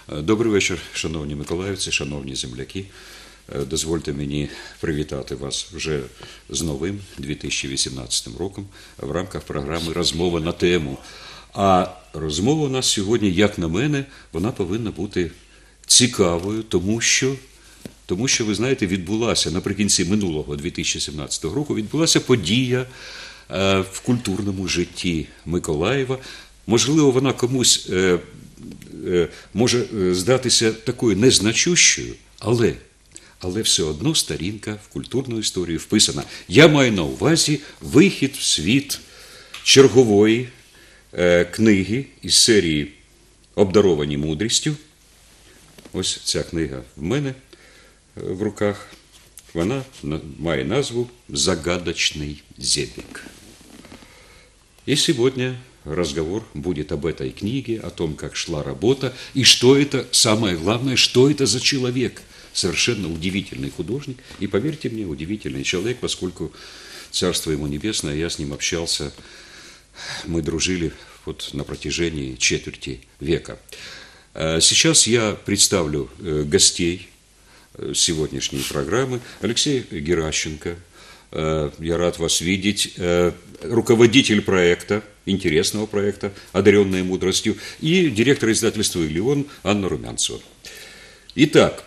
Добрий вечір, шановні миколаївці, шановні земляки. Дозвольте мені привітати вас вже з новим 2018 роком в рамках програми «Розмова на тему». А розмова у нас сьогодні, як на мене, вона повинна бути цікавою, тому що, ви знаєте, відбулася наприкінці минулого 2017 року, відбулася подія в культурному житті Миколаєва. Можливо, вона комусь може здатися такою незначущою, але все одно сторінка в культурну історію вписана. Я маю на увазі вихід в світ чергової книги із серії «Обдаровані мудрістю». Ось ця книга в мене в руках. Вона має назву «Загадочный зебик». И сегодня разговор будет об этой книге, о том, как шла работа, и что это, самое главное, что это за человек. Совершенно удивительный художник, и, поверьте мне, удивительный человек, поскольку, царство ему небесное, я с ним общался, мы дружили вот на протяжении четверти века. Сейчас я представлю гостей сегодняшней программы. Алексей Геращенко, я рад вас видеть, руководитель проекта, интересного проекта «Одаренные мудростью», и директор издательства «Илион» Анна Румянцева. Итак,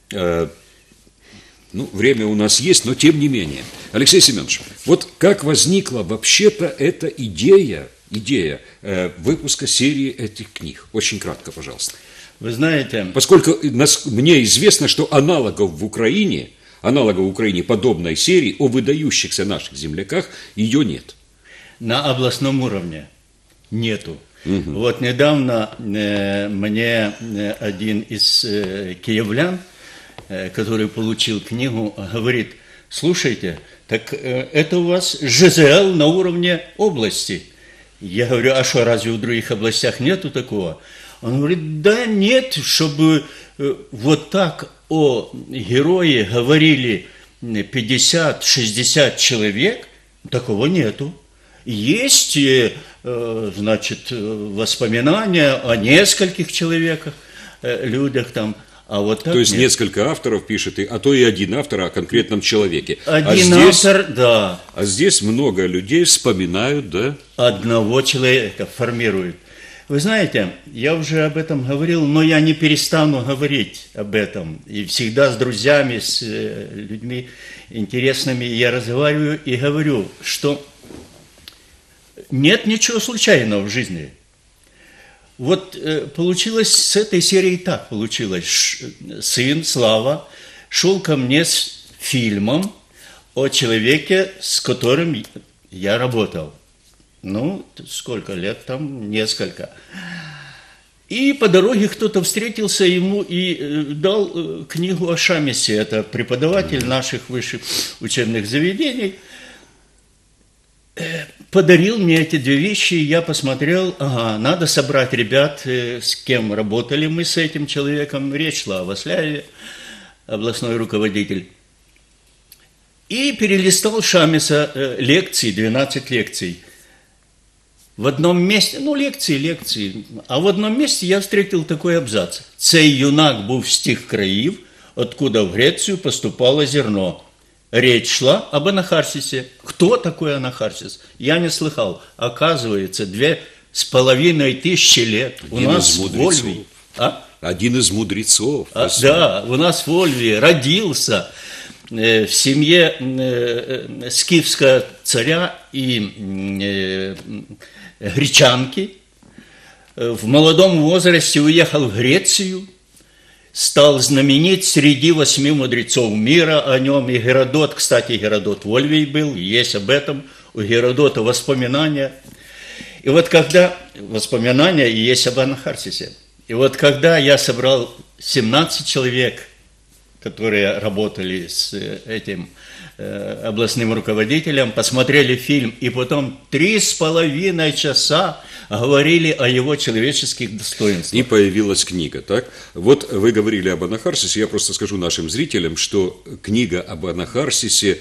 время у нас есть, но тем не менее. Алексей Семенович, вот как возникла вообще-то эта идея выпуска серии этих книг? Очень кратко, пожалуйста. Вы знаете... Поскольку мне известно, что аналогов в Украине подобной серии о выдающихся наших земляках ее нет. На областном уровне нету. Угу. Вот недавно мне один из киевлян, который получил книгу, говорит: слушайте, так это у вас ЖЗЛ на уровне области. Я говорю: а что, разве в других областях нету такого? Он говорит: да нет, чтобы вот так о герое говорили 50-60 человек, такого нету. Есть, значит, воспоминания о нескольких человеках, людях там. А вот так то есть нет. Несколько авторов пишет, а то и один автор о конкретном человеке. Автор, да. А здесь много людей вспоминают, да? Одного человека формируют. Вы знаете, я уже об этом говорил, но я не перестану говорить об этом. И всегда с друзьями, с людьми интересными я разговариваю и говорю, что нет ничего случайного в жизни. Вот получилось с этой серией так получилось. Сын Слава шел ко мне с фильмом о человеке, с которым я работал. Сколько лет там? Несколько. И по дороге кто-то встретился ему и дал книгу о Шамисе. Это преподаватель наших высших учебных заведений. Подарил мне эти две вещи, и я посмотрел, надо собрать ребят, с кем работали мы с этим человеком. Речь шла о Васляеве, областной руководитель. И перелистал Шамиса лекции, 12 лекций. В одном месте, лекции, а в одном месте я встретил такой абзац. «Цей юнак був з тих країв, откуда в Грецию поступало зерно». Речь шла об Анахарсисе. Кто такой Анахарсис? Я не слыхал. Оказывается, 2500 лет у нас в Ольвии. Один из мудрецов. Да, у нас в Ольвии родился в семье скифского царя и гречанки. В молодом возрасте уехал в Грецию. Стал знаменит среди 8 мудрецов мира о нем. И Геродот, кстати, Геродот в Ольвии был, есть об этом у Геродота воспоминания. И вот когда воспоминания есть об Анахарсисе. И вот когда я собрал 17 человек, которые работали с этим областным руководителем, посмотрели фильм, и потом 3,5 часа говорили о его человеческих достоинствах. И появилась книга, так? Вот вы говорили об Анахарсисе, я просто скажу нашим зрителям, что книга об Анахарсисе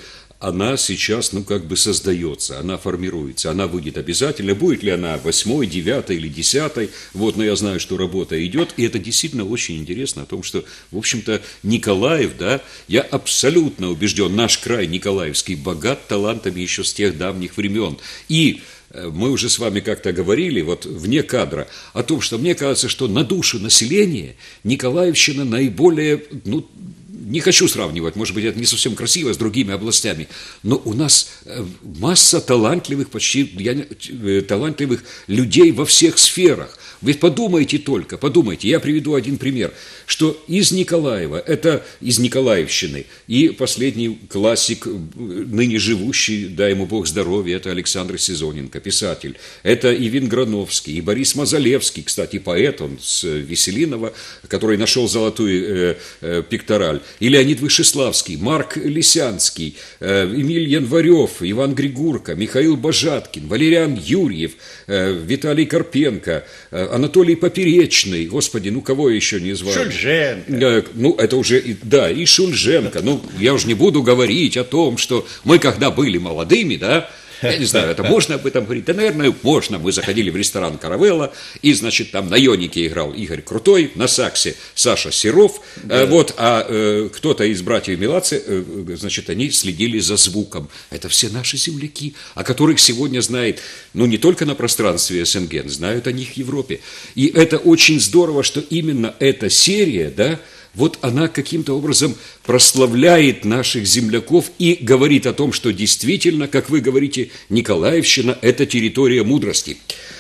она сейчас, ну, как бы создается, она формируется, она выйдет обязательно. Будет ли она 8-й, 9-й или 10-й, вот, но я знаю, что работа идет, и это действительно очень интересно о том, что, в общем-то, Николаев, да, я абсолютно убежден, наш край Николаевский богат талантами еще с тех давних времен. И мы уже с вами как-то говорили, вот вне кадра, о том, что мне кажется, что на душу населения Николаевщина наиболее, ну, не хочу сравнивать, может быть, это не совсем красиво с другими областями, но у нас масса талантливых, талантливых людей во всех сферах. Ведь подумайте только, подумайте, я приведу один пример, что из Николаева, это из Николаевщины, и последний классик, ныне живущий, дай ему Бог здоровья, это Александр Сезоненко, писатель, это и Винграновский, и Борис Мазалевский, кстати, поэт, он с Веселинова, который нашел золотую пектораль, и Леонид Вышеславский, Марк Лисянский, Эмиль Январев, Иван Григурко, Михаил Бажаткин, Валериан Юрьев, Виталий Карпенко, Анатолий Поперечный, господи, ну кого еще не звали? Шульженко. Ну, это уже, да, и Шульженко. Ну, я уже не буду говорить о том, что мы, когда были молодыми, да, я не знаю, это можно об этом говорить? Да, наверное, можно. Мы заходили в ресторан «Каравелла», и, значит, там на йонике играл Игорь Крутой, на саксе Саша Серов, вот, а кто-то из братьев Меладзе, значит, они следили за звуком. Это все наши земляки, о которых сегодня знает, ну, не только на пространстве СНГ, знают о них в Европе. И это очень здорово, что именно эта серия, да, вот она каким-то образом прославляет наших земляков и говорит о том, что действительно, как вы говорите, Николаевщина – это территория мудрости.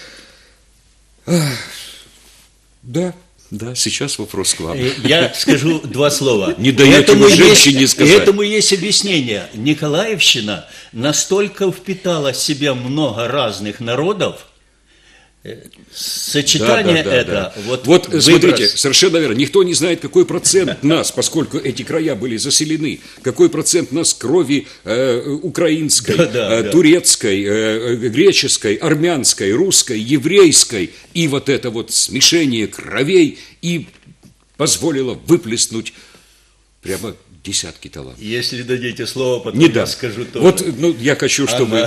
Да, сейчас вопрос к вам. Я скажу два слова. Не даете вы женщине сказать. Этому есть объяснение. Николаевщина настолько впитала в себя много разных народов, сочетание Вот смотрите, совершенно верно. Никто не знает, какой процент нас, поскольку эти края были заселены, какой процент нас крови украинской, турецкой, греческой, армянской, русской, еврейской. И вот это вот смешение кровей и позволило выплеснуть прямо десятки талантов. Если дадите слово, потом не я скажу тоже. Вот, ну, я хочу, чтобы...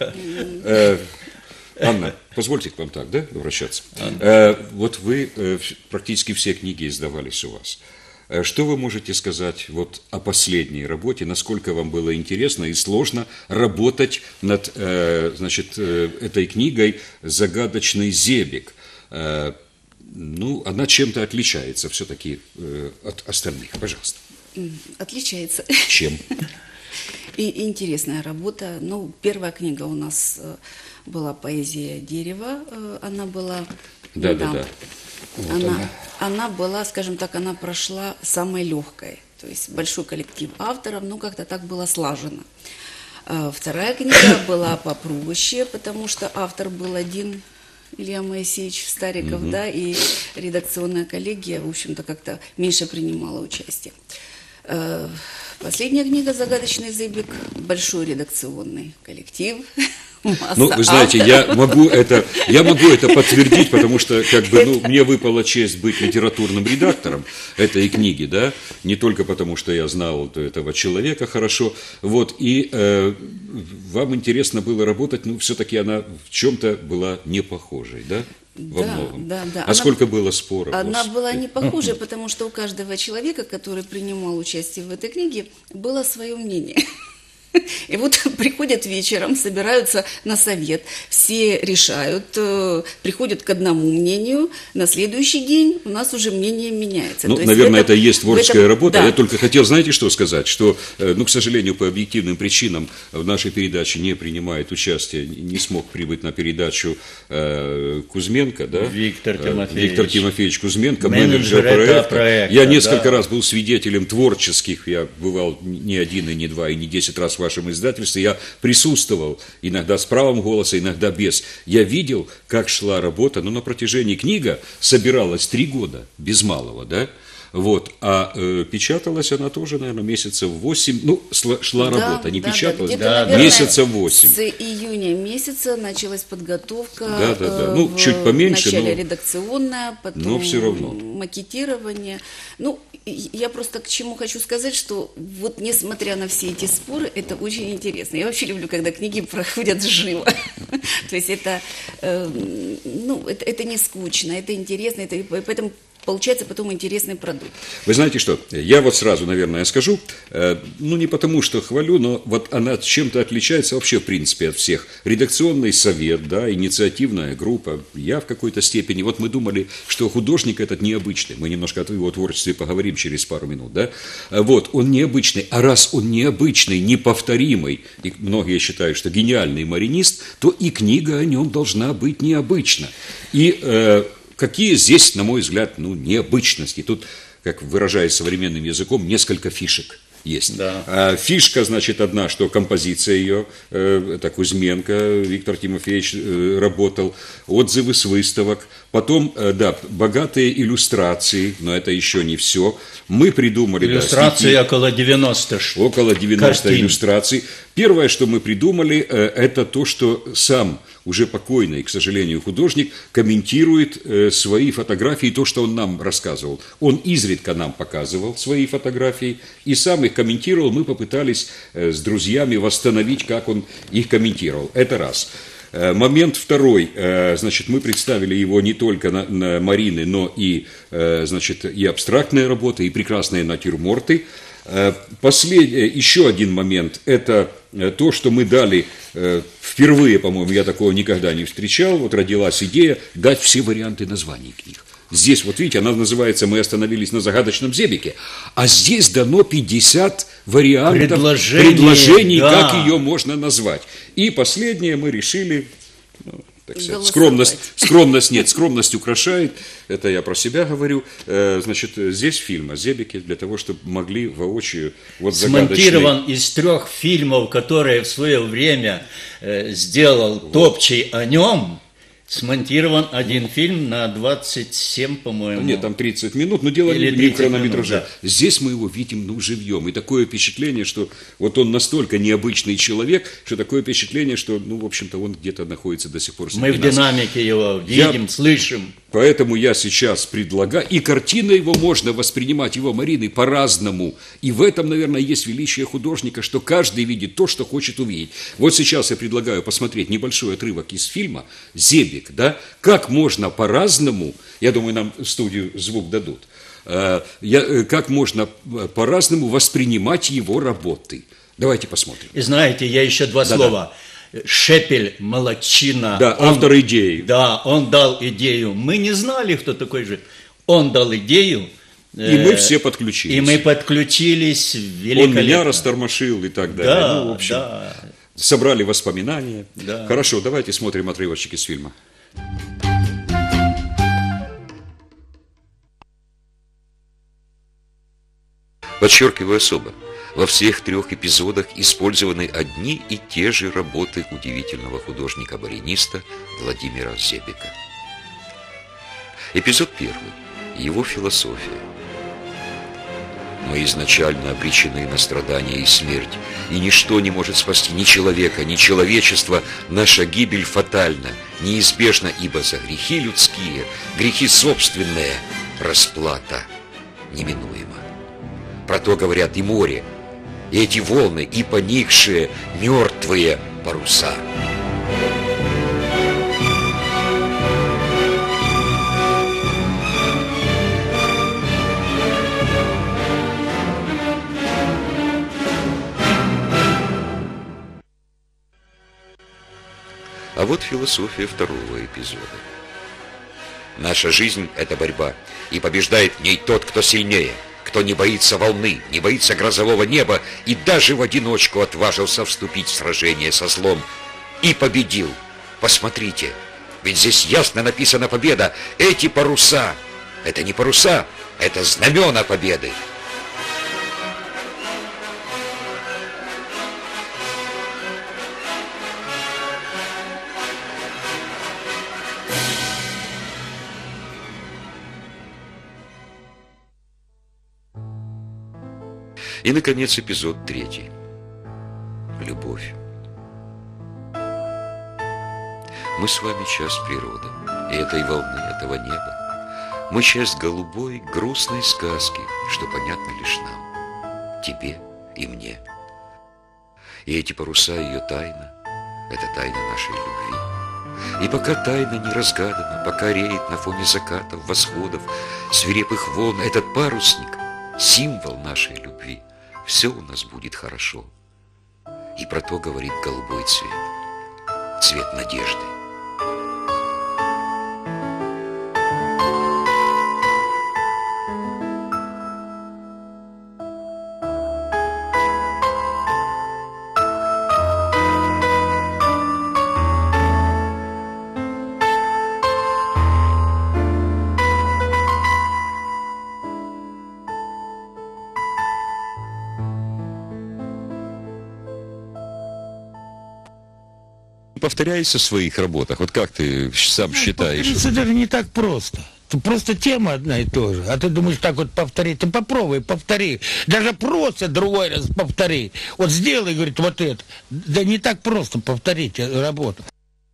Анна, позвольте к вам так, да, обращаться? Вот вы, практически все книги издавались у вас. Что вы можете сказать вот о последней работе, насколько вам было интересно и сложно работать над, значит, этой книгой «Загадочный Зебек»? Ну, она чем-то отличается все-таки от остальных. Пожалуйста. Отличается. Чем? И интересная работа. Ну, первая книга у нас была «Поэзия дерева». Она была... Да. Вот она была, скажем так, она прошла самой легкой. То есть большой коллектив авторов, ну, как-то так было слажено. Вторая книга была попроще, потому что автор был один, Илья Моисеевич Стариков, да, и редакционная коллегия, в общем-то, как-то меньше принимала участие. Последняя книга «Загадочный Зебек», большой редакционный коллектив. Ну, вы знаете, я могу это подтвердить, потому что как бы, ну, мне выпала честь быть литературным редактором этой книги, да, не только потому, что я знал этого человека хорошо, вот, и вам интересно было работать, ну, все-таки она в чем-то была не похожей, да? Во многом. Да. А сколько было споров? Она была не похожей, потому что у каждого человека, который принимал участие в этой книге, было свое мнение. И вот приходят вечером, собираются на совет, все решают, приходят к одному мнению, на следующий день у нас уже мнение меняется. Ну, наверное, это и есть творческая работа. Да. Я только хотел, знаете, что сказать? Что, ну, к сожалению, по объективным причинам в нашей передаче не принимает участие, не смог прибыть на передачу Кузьменко, да? Виктор Тимофеевич Кузьменко, менеджер проекта. Я несколько раз был свидетелем творческих, я бывал не один, и не два, и не 10 раз в вашем издательстве, я присутствовал, иногда с правом голоса, иногда без. Я видел, как шла работа, но на протяжении книга собиралась 3 года, без малого, да? Вот. А печаталась она тоже, наверное, месяцев 8. Ну, шла работа, не печаталась, где-то, да, наверное, месяца 8. С июня месяца началась подготовка. Да. Ну, чуть поменьше, Вначале но редакционная, потом но всё равно. макетирование. Ну, я просто к чему хочу сказать, что вот несмотря на все эти споры, это очень интересно. Я вообще люблю, когда книги проходят живо. То есть это, ну, это не скучно, это интересно, это, поэтому получается потом интересный продукт. Вы знаете что, я вот сразу, наверное, скажу, ну, не потому, что хвалю, но вот она чем-то отличается вообще, в принципе, от всех. Редакционный совет, да, инициативная группа, я в какой-то степени, вот мы думали, что художник этот необычный, мы немножко о его творчестве поговорим через пару минут, да, вот, он необычный, а раз он необычный, неповторимый, и многие считают, что гениальный маринист, то и книга о нем должна быть необычна. И какие здесь, на мой взгляд, ну, необычности? Тут, как выражаясь современным языком, несколько фишек есть. Да. Фишка, значит, одна, что композиция ее, это Кузьменко Виктор Тимофеевич работал, отзывы с выставок, потом, да, богатые иллюстрации, но это еще не все. Мы придумали... Иллюстрации да, около 90 штук. около 90 картин. иллюстраций. Первое, что мы придумали, это то, что сам уже покойный, к сожалению, художник комментирует свои фотографии, то, что он нам рассказывал. Он изредка нам показывал свои фотографии и сам их комментировал. Мы попытались с друзьями восстановить, как он их комментировал. Это раз. Момент второй, значит, мы представили его не только на Марины, но и, значит, и абстрактные работы, и прекрасные натюрморты. Еще один момент, это то, что мы дали впервые, по-моему, я такого никогда не встречал, вот родилась идея дать все варианты названий книг. Здесь, вот видите, она называется «Мы остановились на загадочном Зебике», а здесь дано 50 вариантов предложений, да. как ее можно назвать. И последнее мы решили, ну, так сказать, Голосовать. скромность украшает, это я про себя говорю, значит, здесь фильм о Зебике, для того, чтобы могли воочию вот Смонтирован из 3 фильмов, которые в свое время сделал Топчий о нем. Смонтирован один фильм на 27, по-моему. Нет, там 30 минут, но дело Или не в 30 хронометраже. минут, да. Здесь мы его видим, ну, живьем. И такое впечатление, что вот он настолько необычный человек, что такое впечатление, что, ну, в общем-то, он где-то находится до сих пор среди Мы в нас. динамике его видим, слышим. Поэтому я сейчас предлагаю, и картина его можно воспринимать, его Марины, по-разному. И в этом, наверное, есть величие художника, что каждый видит то, что хочет увидеть. Вот сейчас я предлагаю посмотреть небольшой отрывок из фильма «Зебик», да, как можно по-разному, я думаю, нам в студию звук дадут, как можно по-разному воспринимать его работы. Давайте посмотрим. И знаете, я еще 2 слова. Шепель, молодчина. Да, автор идеи. Да, он дал идею. Мы не знали, кто такой же. Он дал идею. И мы все подключились. И мы подключились великолепно. Он меня растормошил и так далее. Да, ну, в общем, да. собрали воспоминания. Да. Хорошо, давайте смотрим отрывочек из фильма. Подчеркиваю особо, во всех 3 эпизодах использованы одни и те же работы удивительного художника-мариниста Владимира Зебика. Эпизод 1. Его философия. Мы изначально обречены на страдания и смерть, и ничто не может спасти ни человека, ни человечества. Наша гибель фатальна, неизбежна, ибо за грехи людские, грехи собственные, расплата неминуема. Про то говорят и море, и эти волны, и поникшие мертвые паруса. А вот философия 2-го эпизода. Наша жизнь – это борьба, и побеждает в ней тот, кто сильнее, кто не боится волны, не боится грозового неба и даже в одиночку отважился вступить в сражение со злом и победил. Посмотрите, ведь здесь ясно написана победа. Эти паруса – это не паруса, это знамена победы. И, наконец, эпизод 3. Любовь. Мы с вами часть природы, и этой волны, этого неба. Мы часть голубой, грустной сказки, что понятно лишь нам, тебе и мне. И эти паруса ее тайна – это тайна нашей любви. И пока тайна не разгадана, пока реет на фоне закатов, восходов, свирепых волн, этот парусник – символ нашей любви. Все у нас будет хорошо. И про то говорит голубой цвет, цвет надежды. Повторяешься в своих работах? Вот как ты сам считаешь? Это даже не так просто. Просто тема одна и та же. А ты думаешь, так вот повторить? Ты попробуй, повтори. Даже просто другой раз повтори. Вот сделай, говорит, вот это. Да не так просто повторить работу.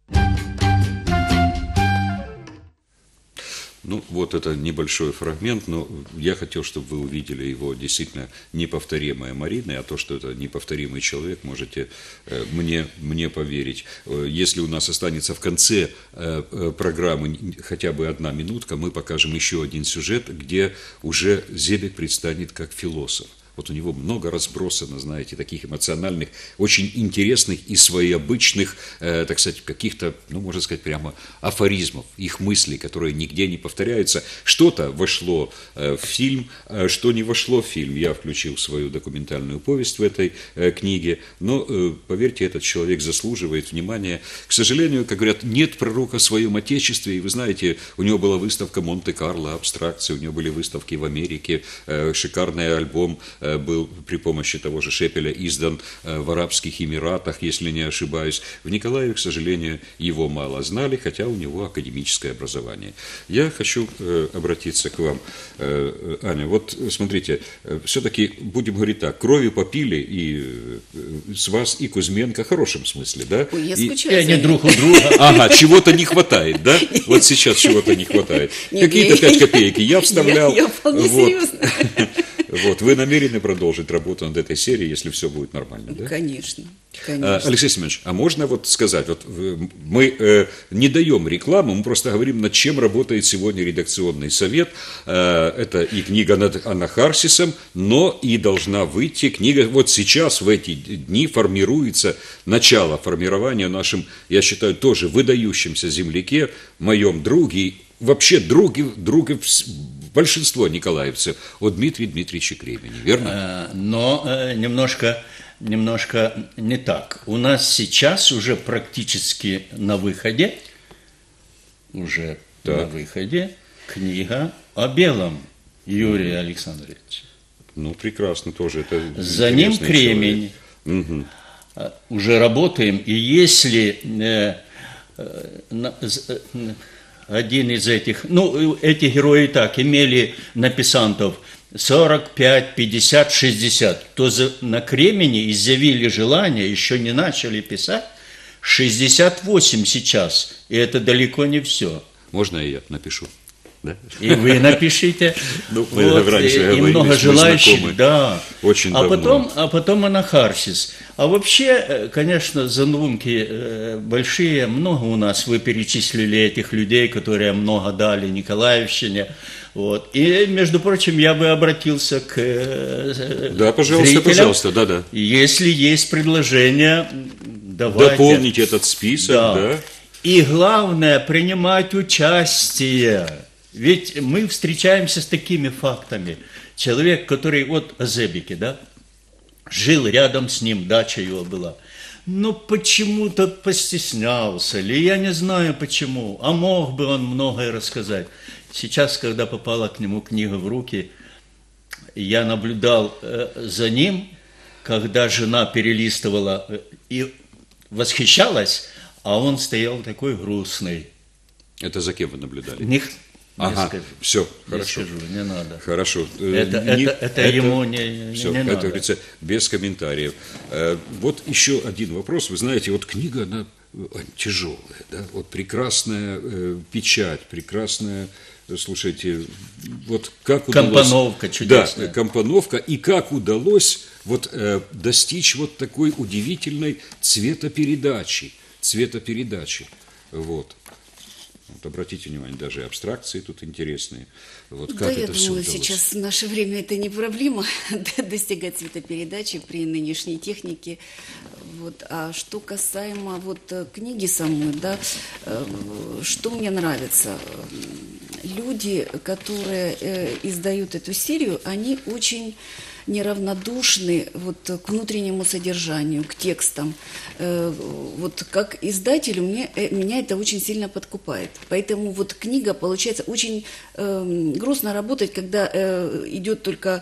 Ну, вот это небольшой фрагмент, но я хотел, чтобы вы увидели его действительно неповторимое Мариной, а то, что это неповторимый человек, можете мне поверить. Если у нас останется в конце программы хотя бы 1 минутка, мы покажем еще один сюжет, где уже Зебек предстанет как философ. Вот у него много разбросано, знаете, таких эмоциональных, очень интересных и своеобычных, так сказать, каких-то, ну, можно сказать, прямо афоризмов, их мыслей, которые нигде не повторяются. Что-то вошло в фильм, что не вошло в фильм. Я включил свою документальную повесть в этой книге, но, поверьте, этот человек заслуживает внимания. К сожалению, как говорят, нет пророка в своем отечестве, и вы знаете, у него была выставка Монте-Карло, абстракции, у него были выставки в Америке, шикарный альбом был при помощи того же Шепеля издан в Арабских Эмиратах, если не ошибаюсь. В Николаеве, к сожалению, его мало знали, хотя у него академическое образование. Я хочу обратиться к вам, Аня. Вот смотрите, все-таки будем говорить так, кровью попили и с вас, и Кузьменко, в хорошем смысле, да? Ой, я И скучаю за они ним. друг у друга. Ага, чего-то не хватает, да? Вот сейчас чего-то не хватает. Не, Какие-то не. 5 копеек я вставлял. Я вполне Вот. серьезно. Вот, вы намерены продолжить работу над этой серией, если все будет нормально, да? Конечно, конечно. Алексей Семенович, а можно вот сказать, вот мы не даем рекламу, мы просто говорим, над чем работает сегодня редакционный совет. Это и книга над Анахарсисом, но и должна выйти книга. Вот сейчас, в эти дни, формируется начало формирования нашим, я считаю, тоже выдающимся земляке, моем друге, вообще друге большинство николаевцев, о Дмитрии Дмитриевиче Кремени, верно? Но немножко не так. У нас сейчас уже практически на выходе, книга о Белом Юрия Александровича. Ну, прекрасно тоже. Это За ним интересный Кремень. человек. Уже работаем, и если один из этих, ну, эти герои и так имели написантов 45, 50, 60, то на Кремени изъявили желание, еще не начали писать, 68 сейчас, и это далеко не все. Можно и я напишу? Да? И вы напишите. Ну, мы раньше и говорили, много мы желающих, знакомы да. очень а давно. потом Анахарсис. А вообще, конечно, задумки большие. Много у нас, вы перечислили этих людей, которые много дали Николаевщине. Вот. И, между прочим, я бы обратился к Да, пожалуйста, зрителям. пожалуйста, да. Если есть предложения, давайте. Дополните этот список, да. И главное, принимать участие. Ведь мы встречаемся с такими фактами. Человек, который, вот о Зебеке, да, жил рядом с ним, дача его была. Но почему-то постеснялся, или я не знаю почему, а мог бы он многое рассказать. Сейчас, когда попала к нему книга в руки, я наблюдал за ним, когда жена перелистывала и восхищалась, а он стоял такой грустный. Это за кем вы наблюдали? Ага, скажу. все, Не хорошо. скажу, не надо. Хорошо. Это ему не Все, надо. это говорится без комментариев. Вот еще один вопрос. Вы знаете, вот книга, она тяжелая, да? Вот прекрасная печать, прекрасная, слушайте, вот как удалось... Компоновка чудесная. Да, компоновка. И как удалось вот достичь вот такой удивительной цветопередачи. Вот. Вот обратите внимание, даже абстракции тут интересные. Вот Да, как я это все думаю, удалось? сейчас в наше время это не проблема достигать цветопередачи при нынешней технике. Вот. А что касаемо вот книги самой, да, что мне нравится? Люди, которые издают эту серию, они очень неравнодушны вот к внутреннему содержанию, к текстам. Вот как издателю меня это очень сильно подкупает. Поэтому вот книга получается очень грустно работать, когда идет только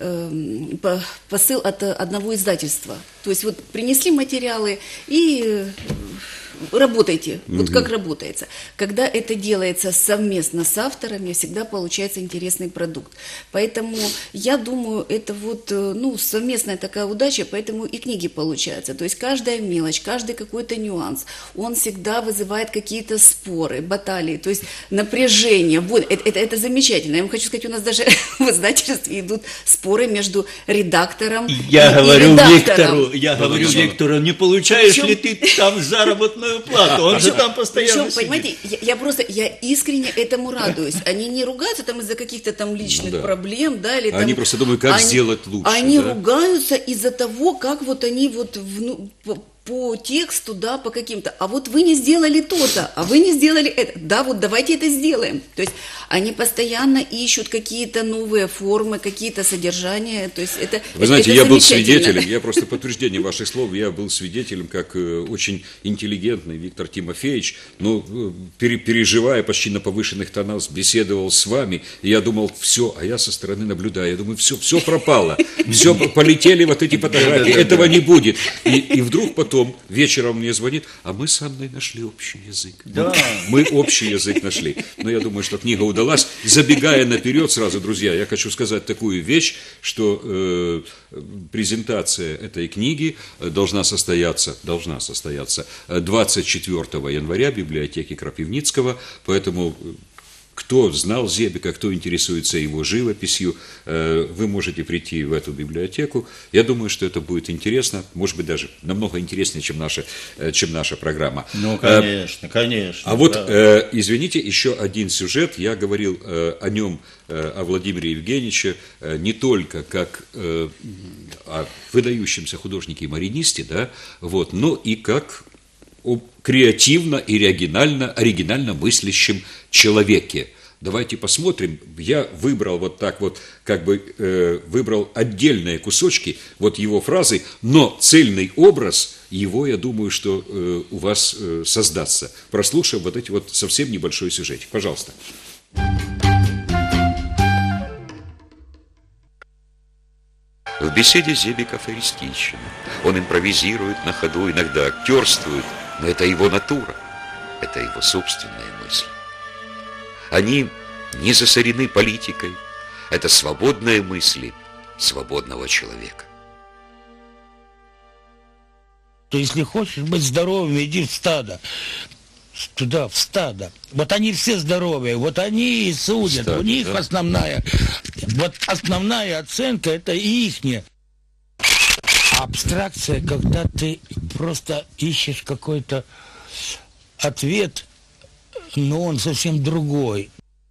посыл от одного издательства. То есть вот принесли материалы и работайте, вот как работается. Когда это делается совместно с авторами, всегда получается интересный продукт. Поэтому я думаю, это вот, ну, совместная такая удача, поэтому и книги получаются. То есть каждая мелочь, каждый какой-то нюанс, он всегда вызывает какие-то споры, баталии, то есть напряжение. Вот, это замечательно. Я вам хочу сказать, у нас даже в издательстве идут споры между редактором Я и говорю редактором. Виктору, не получаешь Причем- ли ты там заработную плату? Он же там постоянно Причем, сидит. понимаете, я искренне этому радуюсь. Они не ругаются там из-за каких-то там личных да. проблем, да, или Они там... просто думают, как сделать лучше, Они да? ругаются из-за того, как вот они вот по тексту, да, по каким-то, а вот вы не сделали то-то, а вы не сделали это, да, вот давайте это сделаем. То есть они постоянно ищут какие-то новые формы, какие-то содержания, то есть это Вы знаете, это я был замечательно. свидетелем, я просто подтверждение ваших слов, я был свидетелем, как очень интеллигентный Виктор Тимофеевич, ну, переживая почти на повышенных тонах, беседовал с вами, и я думал, все, а я со стороны наблюдаю, я думаю, все пропало, все, полетели вот эти фотографии, этого не будет. И вдруг потом вечером мне звонит, а мы с Анной нашли общий язык. Да. Мы общий язык нашли. Но я думаю, что книга удалась. Забегая наперед сразу, друзья, я хочу сказать такую вещь, что презентация этой книги должна состояться 24 января в библиотеке Крапивницкого, поэтому... Кто знал Зебика, кто интересуется его живописью, вы можете прийти в эту библиотеку. Я думаю, что это будет интересно, может быть, даже намного интереснее, чем наша программа. Ну, конечно, конечно. А вот, да. извините, еще один сюжет. Я говорил о нем, о Владимире Евгеньевиче, не только как о выдающемся художнике и маринисте, да, вот, но и как о креативно и оригинально мыслящем человеке. Давайте посмотрим. Я выбрал вот так вот, как бы выбрал отдельные кусочки, вот его фразы, но цельный образ его, я думаю, что у вас создастся, прослушав вот эти вот совсем небольшой сюжетик. Пожалуйста. В беседе Зебик афористичен. Он импровизирует на ходу, иногда актерствует, но это его натура, это его собственная мысль. Они не засорены политикой, это свободные мысли свободного человека. То если хочешь быть здоровым, иди в стадо. Туда, в стадо. Вот они все здоровые, вот они и судят, Стадо, у них да? основная оценка, это ихняя. Абстракция, когда ты просто ищешь какой-то ответ, но он совсем другой.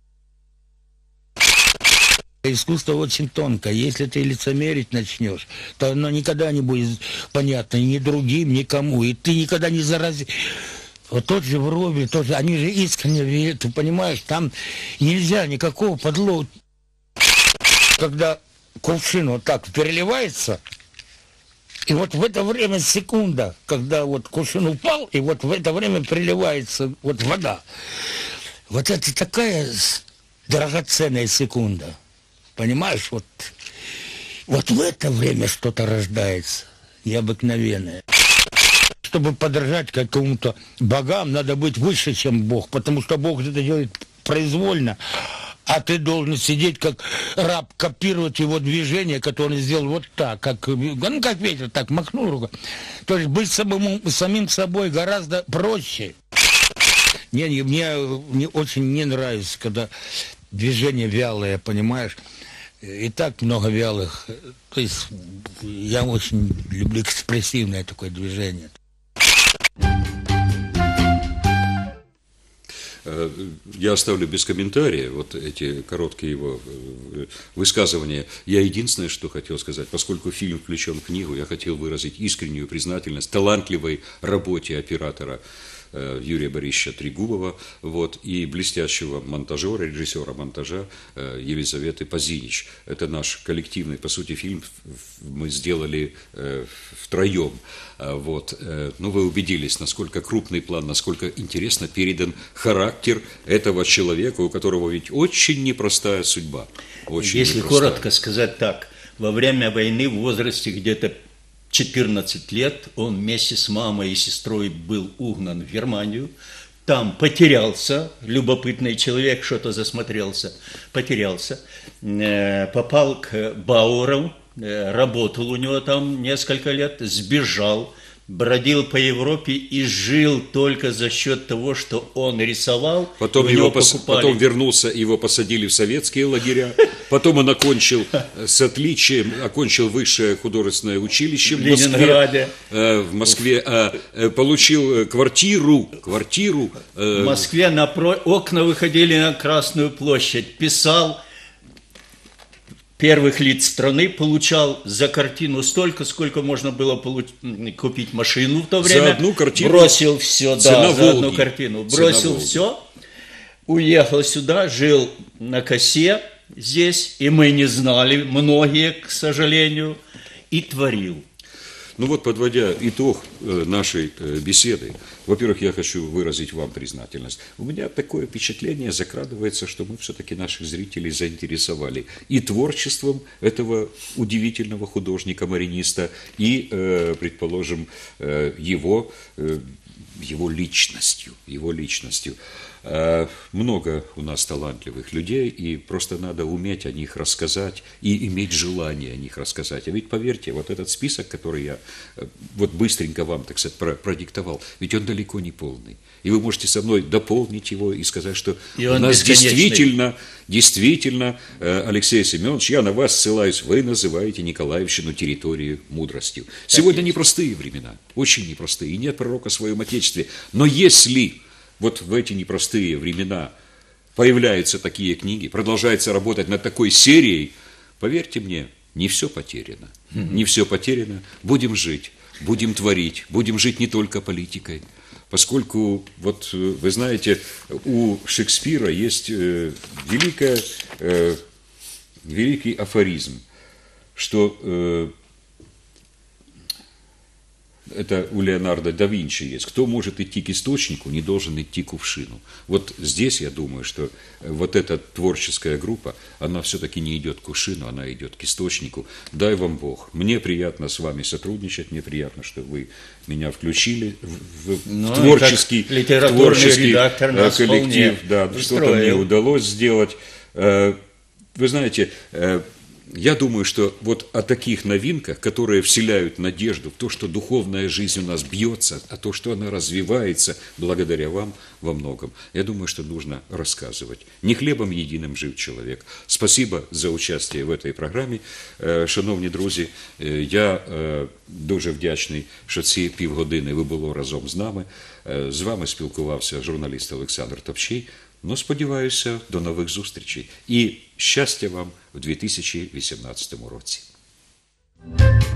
Искусство очень тонко. Если ты лицемерить начнешь, то оно никогда не будет понятно ни другим, никому. И ты никогда не заразишь. Вот тот же Врубель, они же искренне верят, ты понимаешь, там нельзя никакого подлога. Когда кувшин вот так переливается, и вот в это время секунда, когда вот кувшин упал, и вот в это время переливается вот вода. Вот это такая драгоценная секунда. Понимаешь, вот в это время что-то рождается необыкновенное. Чтобы подражать какому-то богам, надо быть выше, чем Бог, потому что Бог это делает произвольно, а ты должен сидеть как раб, копировать его движение, которое он сделал вот так, как ветер, так махнул рукой. То есть быть самим собой гораздо проще. Мне очень не нравится, когда движение вялое, понимаешь? И так много вялых. То есть я очень люблю экспрессивное такое движение. Я оставлю без комментария вот эти короткие его высказывания. Я единственное, что хотел сказать, поскольку фильм включен в книгу, я хотел выразить искреннюю признательность талантливой работе оператора Юрия Борисовича Трегубова, вот, и блестящего монтажера, режиссера монтажа Елизаветы Позинич. Это наш коллективный, по сути, фильм мы сделали втроем. Вот. Ну, вы убедились, насколько крупный план, насколько интересно передан характер этого человека, у которого ведь очень непростая судьба. Очень Если непростая. коротко сказать так, во время войны в возрасте где-то 14 лет он вместе с мамой и сестрой был угнан в Германию. Там потерялся, любопытный человек, что-то засмотрелся, потерялся. Попал к Бауэру, работал у него там несколько лет, сбежал, бродил по Европе и жил только за счет того, что он рисовал. Потом, потом вернулся, его посадили в советские лагеря. Потом он окончил с отличием, окончил высшее художественное училище в Москве, получил квартиру. В Москве окна выходили на Красную площадь, писал первых лиц страны, получал за картину столько, сколько можно было купить машину в то время. За одну картину. Бросил все, Цена за одну картину. Бросил все, уехал сюда, жил на косе здесь, и мы не знали, многие, к сожалению, и творил. Ну вот, подводя итог нашей беседы, во-первых, я хочу выразить вам признательность. У меня такое впечатление закрадывается, что мы все-таки наших зрителей заинтересовали и творчеством этого удивительного художника-мариниста, и, предположим, его личностью. Много у нас талантливых людей, и просто надо уметь о них рассказать и иметь желание о них рассказать. А ведь поверьте, вот этот список, который я вот быстренько вам, так сказать, продиктовал, ведь он далеко не полный. И вы можете со мной дополнить его и сказать, что у нас действительно, Алексей Семенович, я на вас ссылаюсь, вы называете Николаевщину территорию мудростью. Сегодня непростые времена, очень непростые, и нет пророка в своем Отечестве. Но если вот в эти непростые времена появляются такие книги, продолжается работать над такой серией, поверьте мне, не все потеряно. Не все потеряно. Будем жить, будем творить, будем жить не только политикой. Поскольку, вот вы знаете, у Шекспира есть великий афоризм, что это у Леонардо да Винчи есть. Кто может идти к источнику, не должен идти к кувшину. Вот здесь я думаю, что вот эта творческая группа, она все-таки не идет к кувшину, она идет к источнику. Дай вам Бог. Мне приятно с вами сотрудничать, мне приятно, что вы меня включили в творческий коллектив. Да, что-то мне удалось сделать. Вы знаете, я думаю, что вот о таких новинках, которые вселяют надежду в то, что духовная жизнь у нас бьется, а то, что она развивается благодаря вам во многом, я думаю, что нужно рассказывать. Не хлебом єдиним жив чоловік. Спасибо за участие в этой програмі. Шановні друзі, я дуже вдячний, що ці півгодини ви були разом з нами. З вами спілкувався журналіст Олександр Топчій. Ну, сподіваюся, до нових зустрічей. І щастя вам у 2018 році.